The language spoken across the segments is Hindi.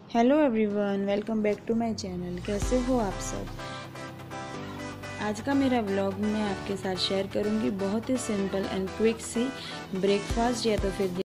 Hello everyone, welcome back to my channel. कैसे हो आप सब। आज का मेरा व्लॉग मैं आपके साथ शेयर करूंगी बहुत ही सिंपल एंड क्विक सी ब्रेकफास्ट या तो फिर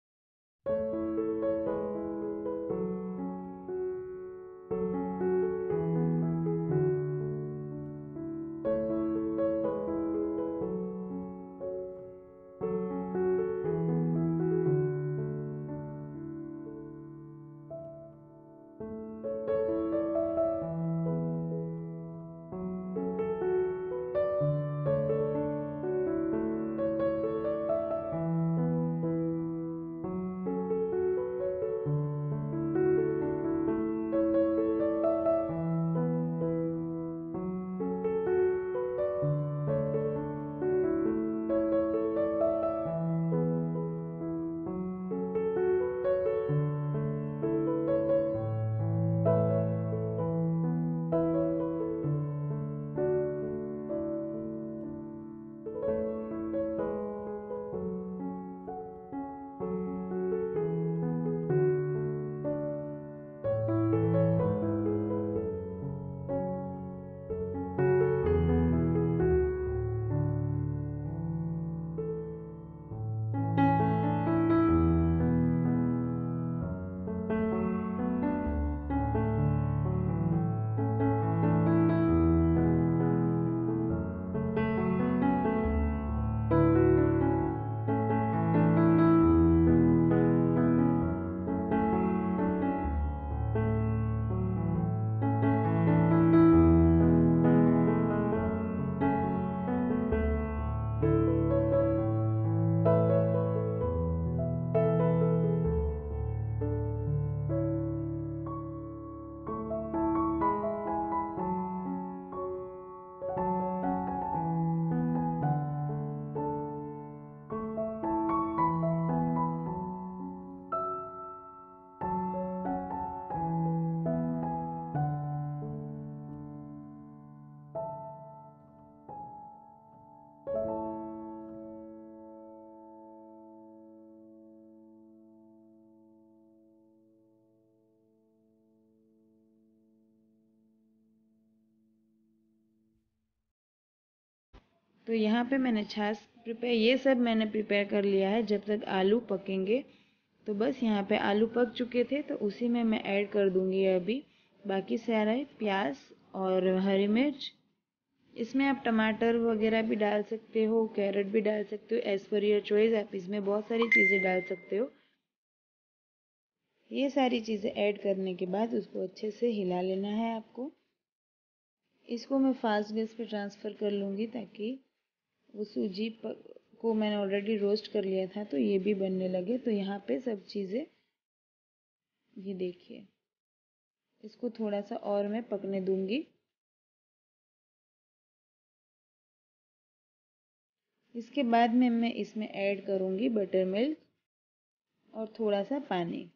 तो यहाँ पे मैंने छाछ प्रिपेयर, ये सब मैंने प्रिपेयर कर लिया है। जब तक आलू पकेंगे तो बस यहाँ पे आलू पक चुके थे तो उसी में मैं ऐड कर दूंगी अभी बाकी सारे प्याज और हरी मिर्च। इसमें आप टमाटर वगैरह भी डाल सकते हो, कैरेट भी डाल सकते हो, एज पर योर चॉइस। आप इसमें बहुत सारी चीज़ें डाल सकते हो। ये सारी चीज़ें ऐड करने के बाद उसको अच्छे से हिला लेना है आपको। इसको मैं फास्ट गैस पे ट्रांसफ़र कर लूँगी ताकि वो को मैंने ऑलरेडी रोस्ट कर लिया था तो ये भी बनने लगे। तो यहाँ पे सब चीज़ें, ये देखिए, इसको थोड़ा सा और मैं पकने दूंगी। इसके बाद में मैं इसमें ऐड करूंगी बटर मिल्क और थोड़ा सा पानी।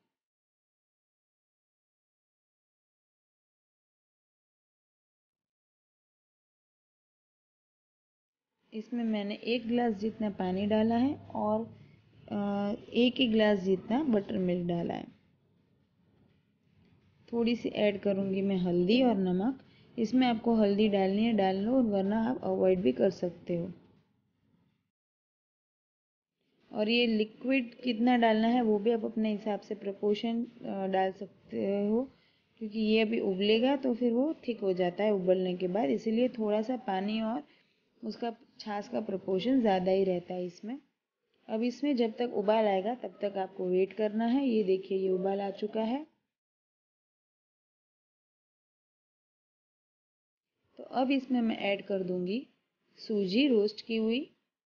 इसमें मैंने 1 गिलास जितना पानी डाला है और 1 ही गिलास जितना बटर मिल्क डाला है। थोड़ी सी ऐड करूंगी मैं हल्दी और नमक। इसमें आपको हल्दी डालनी है, डाल लो, वरना आप अवॉइड भी कर सकते हो। और ये लिक्विड कितना डालना है वो भी आप अपने हिसाब से प्रपोर्शन डाल सकते हो, क्योंकि ये अभी उबलेगा तो फिर वो थिक हो जाता है उबलने के बाद, इसीलिए थोड़ा सा पानी और उसका छाछ का प्रपोर्शन ज़्यादा ही रहता है इसमें। अब इसमें जब तक उबाल आएगा तब तक आपको वेट करना है। ये देखिए, ये उबाल आ चुका है। तो अब इसमें मैं ऐड कर दूंगी सूजी रोस्ट की हुई।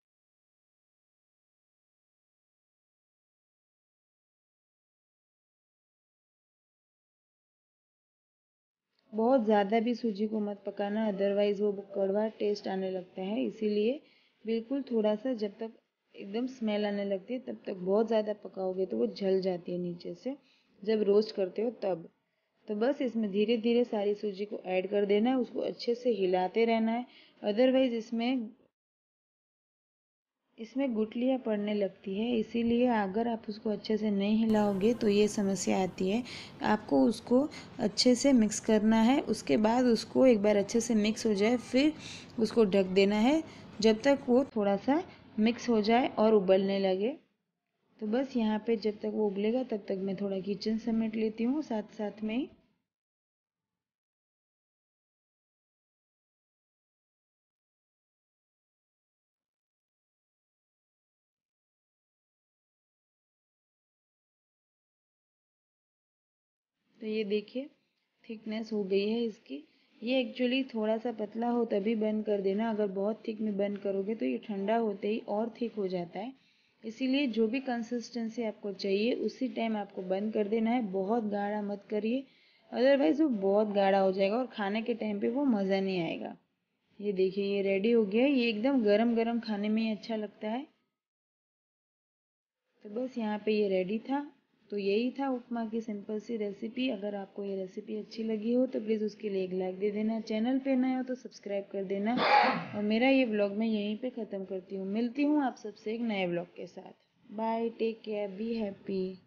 बहुत ज़्यादा भी सूजी को मत पकाना, अदरवाइज़ वो कड़वा टेस्ट आने लगता है। इसीलिए बिल्कुल थोड़ा सा, जब तक एकदम स्मेल आने लगती है तब तक। बहुत ज़्यादा पकाओगे तो वो जल जाती है नीचे से जब रोस्ट करते हो तब। तो बस इसमें धीरे धीरे सारी सूजी को ऐड कर देना है, उसको अच्छे से हिलाते रहना है। अदरवाइज़ इसमें इसमें गुठलियाँ पड़ने लगती है, इसीलिए अगर आप उसको अच्छे से नहीं हिलाओगे तो ये समस्या आती है। आपको उसको अच्छे से मिक्स करना है, उसके बाद उसको एक बार अच्छे से मिक्स हो जाए फिर उसको ढक देना है जब तक वो थोड़ा सा मिक्स हो जाए और उबलने लगे। तो बस यहाँ पे जब तक वो उबलेगा तब तक मैं थोड़ा किचन समेट लेती हूँ साथ साथ में ही। तो ये देखिए थिकनेस हो गई है इसकी। ये एक्चुअली थोड़ा सा पतला हो तभी बंद कर देना, अगर बहुत थिक में बंद करोगे तो ये ठंडा होते ही और थिक हो जाता है। इसीलिए जो भी कंसिस्टेंसी आपको चाहिए उसी टाइम आपको बंद कर देना है, बहुत गाढ़ा मत करिए, अदरवाइज़ वो बहुत गाढ़ा हो जाएगा और खाने के टाइम पे वो मज़ा नहीं आएगा। ये देखिए ये रेडी हो गया है, ये एकदम गरम गरम खाने में ही अच्छा लगता है। तो बस यहाँ पे ये रेडी था। तो यही था उपमा की सिंपल सी रेसिपी। अगर आपको ये रेसिपी अच्छी लगी हो तो प्लीज़ उसके लिए एक लाइक दे देना, चैनल पे नए हो तो सब्सक्राइब कर देना और मेरा ये व्लॉग मैं यहीं पे ख़त्म करती हूँ। मिलती हूँ आप सबसे एक नए व्लॉग के साथ। Bye, take care, be happy.